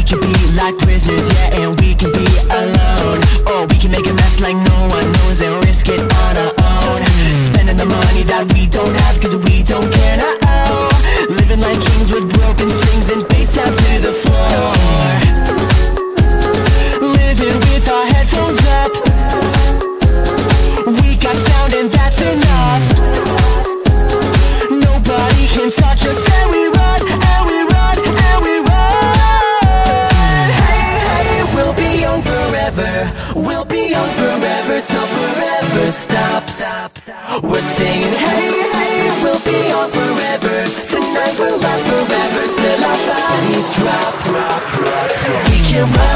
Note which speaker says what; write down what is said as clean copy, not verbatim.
Speaker 1: can be like prisoners, yeah, and we can be alone. Or we can make a mess like no one knows and risk it on our own. Spending the money that we don't have cause we don't care, no. Living like kings with broken strings and face down to the floor. Living with our headphones up. We got sound and that's enough. Nobody can touch us and we run, and we run, and we run. Hey, hey, we'll be young forever. We'll be young forever till forever stops. We're singing hey, hey, we'll be young forever. Tonight we'll last forever till our bodies drop. We can run